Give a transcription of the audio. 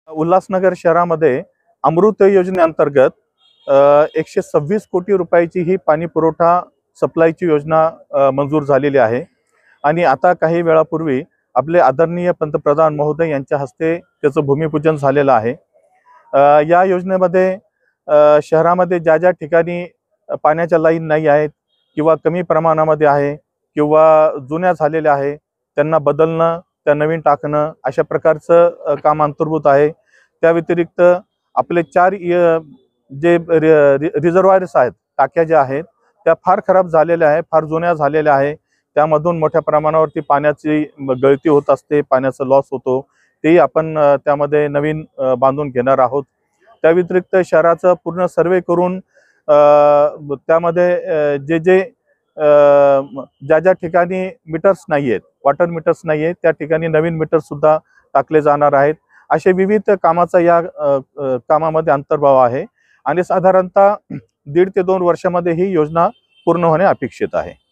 उल्हासनगर शहरामध्ये अमृत योजनेअंतर्गत 126 कोटी रुपयाची ही पाणी पुरवठा सप्लायची योजना मंजूर झालेली आहे आणि आता काही वेळापूर्वी आपले आदरणीय पंतप्रधान महोदय यांच्या हस्ते त्याचं भूमिपूजन झालेलं आहे। या योजनेमध्ये शहरामध्ये ज्या ज्या ठिकाणी पाण्याच्या लाईन नाही आहेत किंवा कमी प्रमाणामध्ये आहे किंवा जुन्या झालेल्या आहे त्यांना बदलणं, त्या नवीन टाकणं अशा प्रकारचं काम अंतर्भूत आहे। त्या व्यतिरिक्त आपले 4 जे रिझर्वायर्स आहेत, टाक्या ज्या आहेत त्या फार खराब झालेल्या आहेत, फार जुन्या झालेल्या आहेत। त्यामधून मोठ्या प्रमाणावरती पाण्याची गळती होत असते, पाण्याचा लॉस होतो, तेही आपण त्यामध्ये नवीन बांधून घेणार आहोत। त्या व्यतिरिक्त शहराचा पूर्ण सर्वे करून त्यामध्ये जे ज्या ज्या ठिकाणी मीटर्स नाही आहेत, वॉटर मीटर्स नाही आहेत, त्या ठिकाणी नवीन मीटर सुद्धा टाकले जाणार आहेत। असे विविध कामाचा या कामामध्ये अंतर्भाव आहे आणि साधारणतः 1.5 ते 2 वर्षामध्ये ही योजना पूर्ण होणे अपेक्षित आहे।